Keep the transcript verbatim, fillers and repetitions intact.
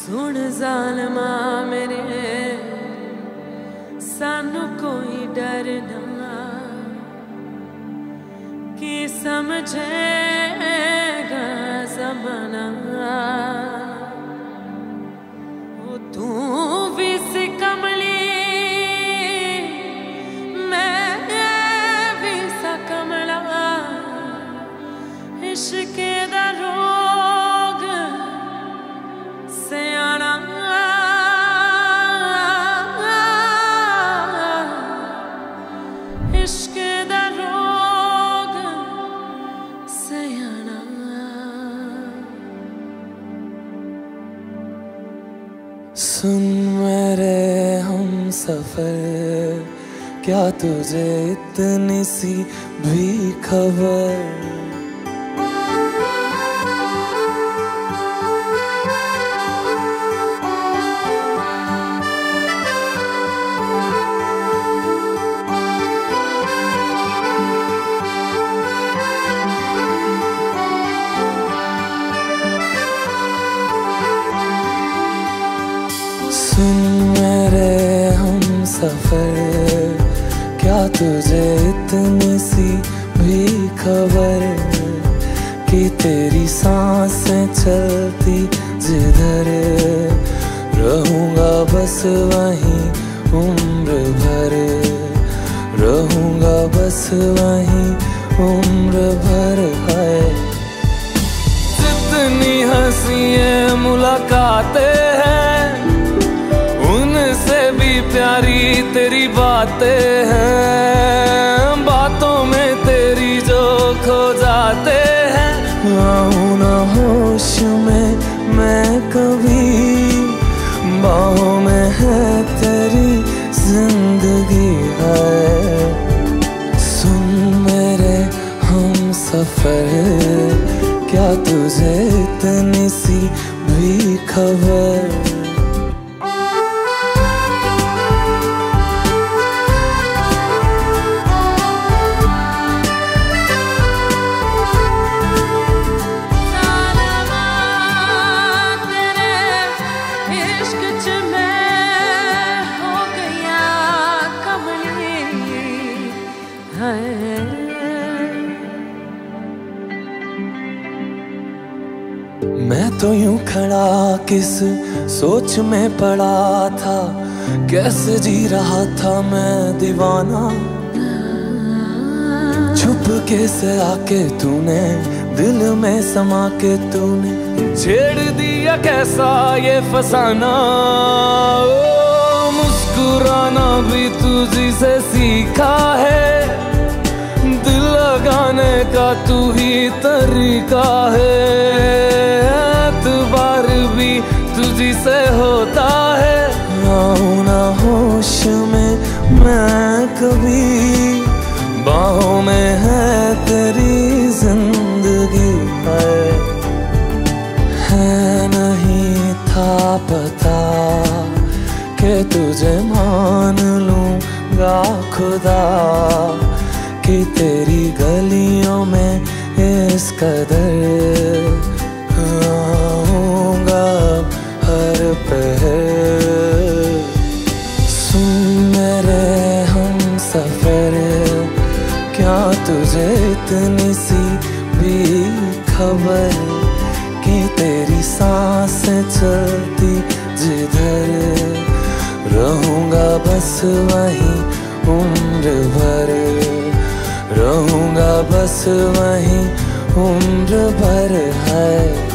सुन ज़ालिमा मेरे सानू कोई डर ना कि समझेगा ज़माना। वो तू भी सी कमली मैं भी सा कमला, इश्क दा रोग सयाना इश्क दा रोग सयाना। सुन मेरे हम सफर, क्या तुझे इतनी सी भी खबर? सुन मेरे हम सफर, क्या तुझे इतनी सी भी खबर कि तेरी सांसें चलती जिधर रहूंगा बस वहीं उम्र भर, रहूंगा बस वहीं उम्र भर। है जितनी हंसी मुलाकातें हैं, उनसे भी प्यारी तेरी बातें हैं। बातों में तेरी जो खो जाते हैं, आऊं ना होश में मैं कभी, बाहों में है तेरी जिंदगी है। सुन मेरे हम सफर, क्या तुझे इतनी सी भी खबर? मैं तो यूं खड़ा किस सोच में पड़ा था, कैसे जी रहा था मैं दीवाना। छुप के से आके तूने दिल में समा के तूने छेड़ दिया कैसा ये फसाना। ओ मुस्कुराना भी तुझी से सीखा है, दिल लगाने का तू ही तरीका है। एतबार भी तुझी से होता है, आऊं ना होश में मैं कभी, बाहों में है तेरी जिंदगी है। है नहीं था पता कि तुझे मान लूंगा खुदा, कि तेरी गलियों में इस कदर आऊंगा हर पहर। सुन मेरे हम सफर, क्या तुझे इतनी सी भी खबर कि तेरी सांसें चलती जिधर रहूंगा बस वहीं उम्र भर, रहूंगा बस वहीं उम्र भर। है